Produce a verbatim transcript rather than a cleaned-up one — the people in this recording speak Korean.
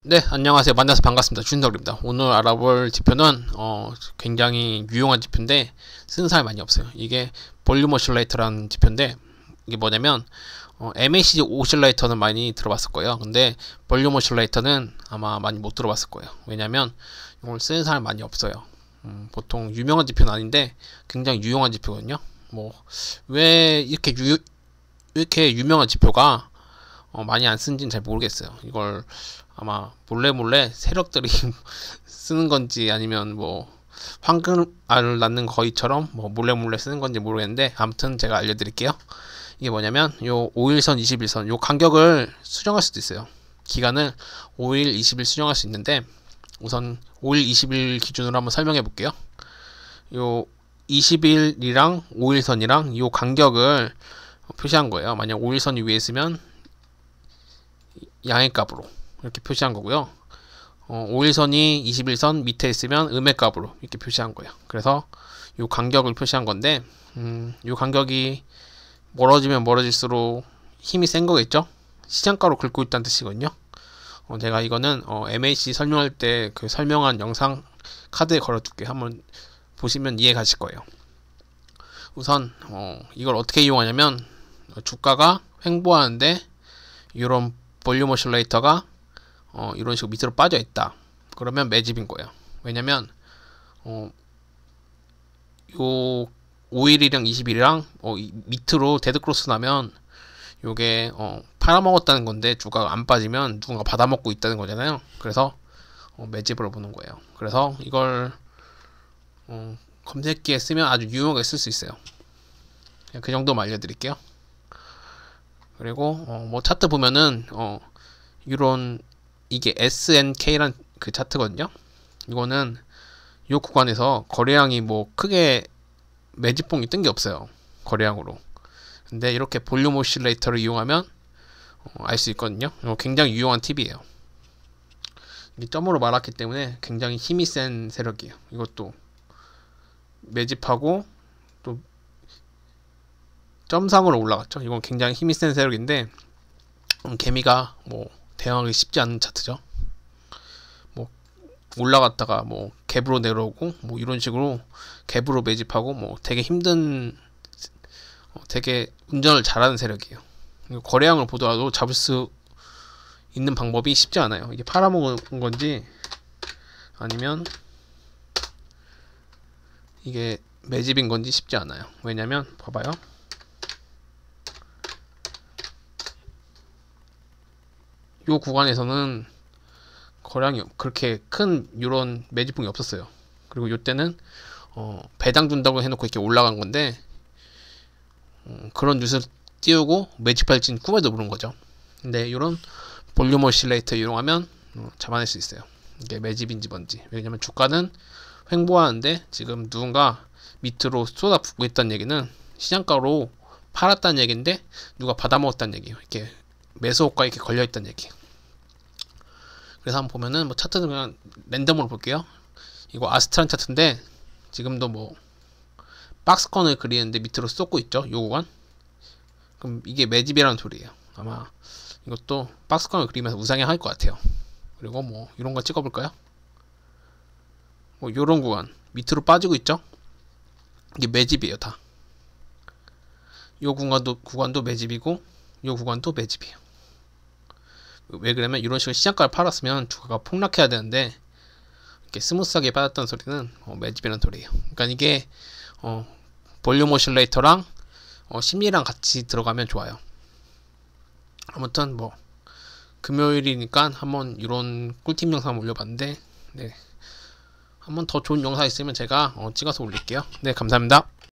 네, 안녕하세요. 만나서 반갑습니다. 준석입니다. 오늘 알아볼 지표는 어, 굉장히 유용한 지표인데 쓰는 사람이 많이 없어요. 이게 볼륨 오실레이터라는 지표인데 이게 뭐냐면 어, 엠에이씨 오실레이터는 많이 들어봤을 거예요. 근데 볼륨 오실레이터는 아마 많이 못 들어봤을 거예요. 왜냐면 이걸 쓰는 사람이 많이 없어요. 음, 보통 유명한 지표는 아닌데 굉장히 유용한 지표거든요. 뭐 왜 이렇게 유, 이렇게 유명한 지표가 어, 많이 안 쓴지는 잘 모르겠어요. 이걸 아마 몰래 몰래 세력들이 쓰는 건지 아니면 뭐 황금알을 낳는 거위처럼 뭐 몰래 몰래 쓰는 건지 모르겠는데 아무튼 제가 알려드릴게요. 이게 뭐냐면 요 오 일선, 이십 일선 요 간격을 수정할 수도 있어요. 기간을 오 일, 이십 일 수정할 수 있는데 우선 오 일, 이십 일 기준으로 한번 설명해 볼게요. 요 이십 일이랑 오 일선이랑 요 간격을 표시한 거예요. 만약 오 일선이 위에 있으면 양의 값으로 이렇게 표시한 거고요. 어, 오 일선이 이십 일선 밑에 있으면 음의 값으로 이렇게 표시한 거예요. 그래서 이 간격을 표시한 건데 음, 이 간격이 멀어지면 멀어질수록 힘이 센 거겠죠. 시장가로 긁고 있다는 뜻이거든요. 어, 제가 이거는 어, 엠에이씨 설명할 때 그 설명한 영상 카드에 걸어둘게요. 한번 보시면 이해 가실 거예요. 우선 어, 이걸 어떻게 이용하냐면 주가가 횡보하는데 이런 볼륨 오실레이터가 어, 이런 식으로 밑으로 빠져 있다. 그러면 매집인 거예요. 왜냐면 어, 요 오 일이랑 이십 일이랑 어, 밑으로 데드크로스 나면 요게 어, 팔아먹었다는 건데 주가가 안 빠지면 누군가 받아먹고 있다는 거잖아요. 그래서 어, 매집으로 보는 거예요. 그래서 이걸 어, 검색기에 쓰면 아주 유용하게 쓸 수 있어요. 그냥 그 정도만 알려드릴게요. 그리고 어, 뭐 차트 보면은 어, 이런 이게 에스엔케이란 그 차트거든요. 이거는 이 구간에서 거래량이 뭐 크게 매집봉이 뜬 게 없어요. 거래량으로. 근데 이렇게 볼륨 오실레이터를 이용하면 어, 알 수 있거든요. 이거 굉장히 유용한 팁이에요. 이게 점으로 말았기 때문에 굉장히 힘이 센 세력이에요. 이것도 매집하고 또 점상으로 올라갔죠. 이건 굉장히 힘이 센 세력인데 음, 개미가 뭐 대응하기 쉽지 않은 차트죠. 뭐 올라갔다가 뭐 갭으로 내려오고 뭐 이런 식으로 갭으로 매집하고 뭐 되게 힘든 어, 되게 운전을 잘하는 세력이에요. 거래량을 보더라도 잡을 수 있는 방법이 쉽지 않아요. 이게 팔아먹은 건지 아니면 이게 매집인 건지 쉽지 않아요. 왜냐면 봐봐요. 요 구간에서는 거량이 그렇게 큰 이런 매집봉이 없었어요. 그리고 요때는 어, 배당 준다고 해놓고 이렇게 올라간 건데 어, 그런 뉴스를 띄우고 매집할지는 꿈에도 모르는 거죠. 근데 이런 볼륨 오실레이터 이용하면 어, 잡아낼 수 있어요. 이게 매집인지 뭔지. 왜냐면 주가는 횡보하는데 지금 누군가 밑으로 쏟아붓고 있다는 얘기는 시장가로 팔았다는 얘기인데 누가 받아먹었다는 얘기예요. 이렇게 매수 효과 이렇게 걸려있다는 얘기예요. 그래서 한번 보면은 뭐 차트는 그냥 랜덤으로 볼게요. 이거 아스트란 차트인데 지금도 뭐 박스권을 그리는데 밑으로 쏟고 있죠. 요 구간. 그럼 이게 매집이라는 소리예요. 아마 이것도 박스권을 그리면서 우상향 것 같아요. 그리고 뭐 이런 거 찍어볼까요? 뭐 요런 구간 밑으로 빠지고 있죠. 이게 매집이에요. 다. 요 구간도 구간도 매집이고 요 구간도 매집이에요. 왜 그러면 이런 식으로 시장가를 팔았으면 주가가 폭락해야 되는데 이렇게 스무스하게 빠졌던 소리는 어, 매집이라는 소리예요. 그러니까 이게 어, 볼륨 오실레이터랑 어, 심리랑 같이 들어가면 좋아요. 아무튼 뭐 금요일이니까 한번 이런 꿀팁 영상 올려봤는데 네. 한번 더 좋은 영상 있으면 제가 어, 찍어서 올릴게요. 네, 감사합니다.